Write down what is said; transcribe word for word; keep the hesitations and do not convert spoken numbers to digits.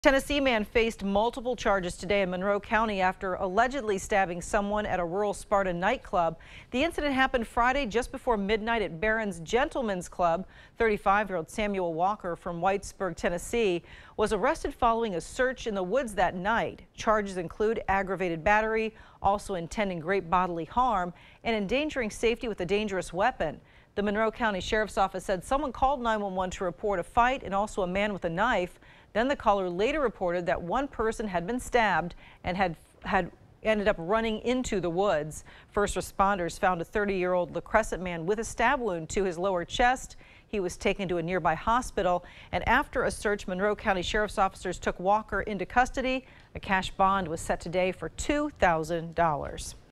Tennessee man faced multiple charges today in Monroe County after allegedly stabbing someone at a rural Sparta nightclub. The incident happened Friday just before midnight at Barrons-gentlemans-club. thirty-five-year-old Samuel Walker from Whitesburg, Tennessee, was arrested following a search in the woods that night. Charges include aggravated battery, also intending great bodily harm, and endangering safety with a dangerous weapon. The Monroe County Sheriff's Office said someone called nine one one to report a fight and also a man with a knife. Then the caller later reported that one person had been stabbed and had had ended up running into the woods. First responders found a thirty-year-old la-crescent man with a stab wound to his lower chest. He was taken to a nearby hospital, and after a search, Monroe County Sheriff's officers took Walker into custody. A cash bond was set today for two thousand dollars.